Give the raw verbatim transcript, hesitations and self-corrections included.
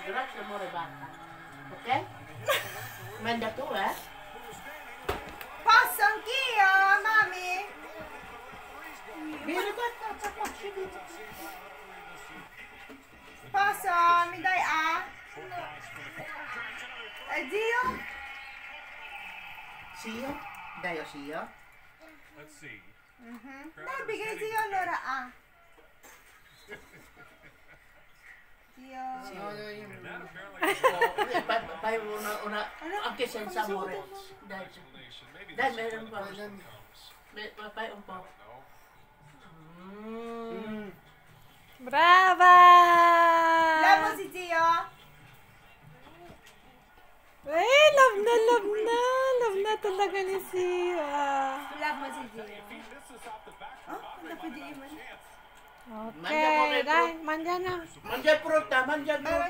Grazie amore, basta. Ok? Manda tu, eh? Posso anch'io, mami? Vieni qua, qua, Posso? Mi dai A? E zio? Zio? Dai io zio. Mm-hmm. Dai, perché zio allora A. Zio. Zio, io... Fai, fai una, una... anche senza amore. Dai, dai, dai un po'. Fai un po'. Mm. Brava! Love mo si zio? Eh, love na, love na. Love na talaga ni Sia. Love mo si zio? Oh, ano pwede iman? Okay, dai, manja na. Mangia frutta, mangia frutta.